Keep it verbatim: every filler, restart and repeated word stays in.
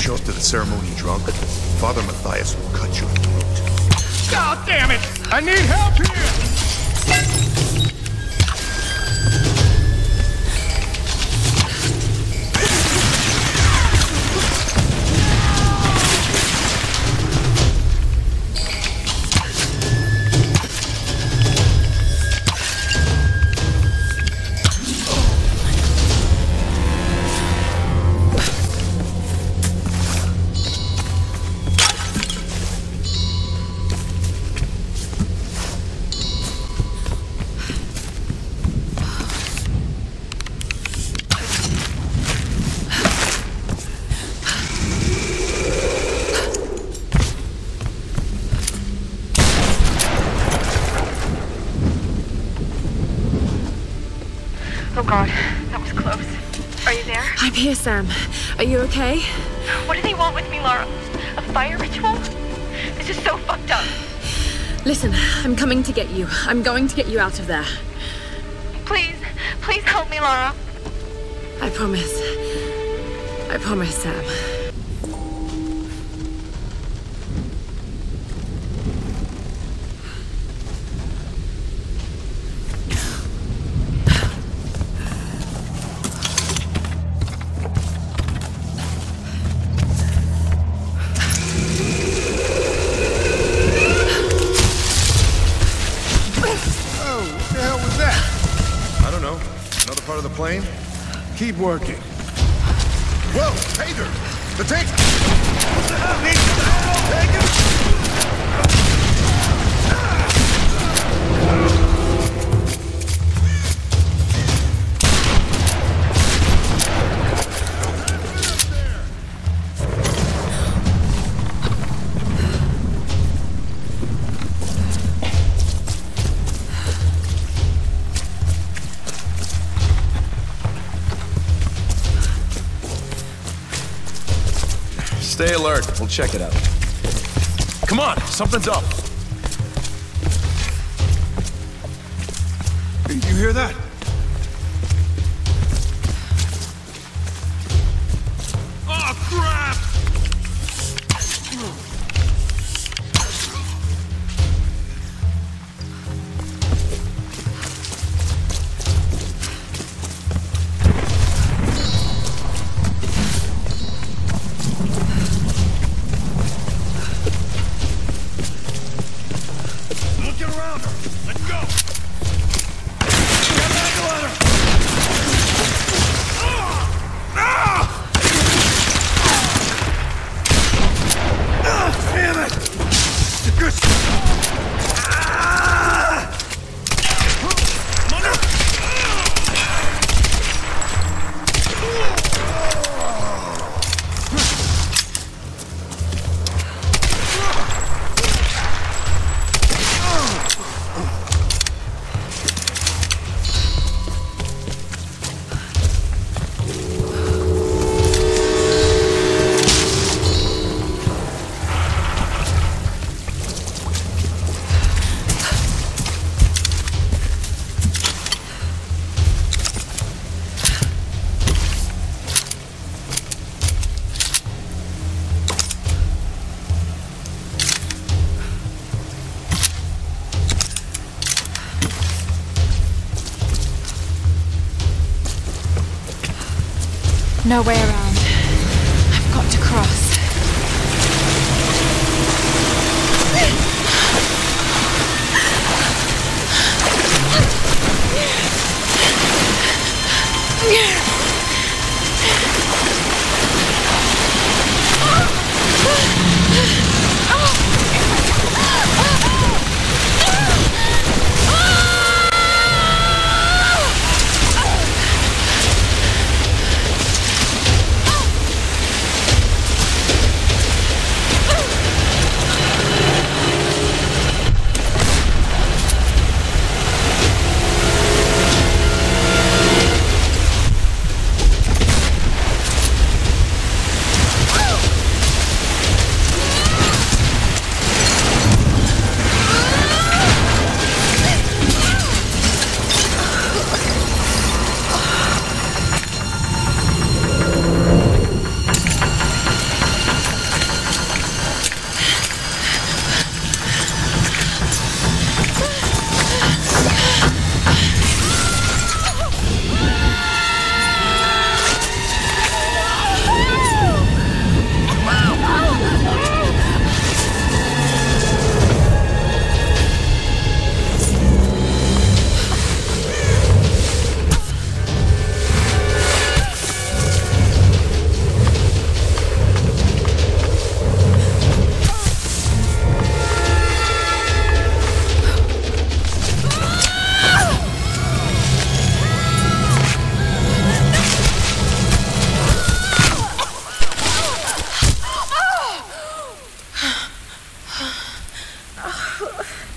show up to the ceremony drunk, Father Matthias will cut your throat. God damn it! I need help here! Oh God, that was close. Are you there? I'm here, Sam. Are you okay? What do they want with me, Lara? A fire ritual? This is so fucked up. Listen, I'm coming to get you. I'm going to get you out of there. Please, please help me, Lara. I promise. I promise, Sam. Plane? Keep working. Whoa, Peter! The tank! What the hell? Need the hell, Hagen? Stay alert. We'll check it out. Come on, something's up. Did you hear that? Oh, crap! No way around. I've got to cross. Ugh.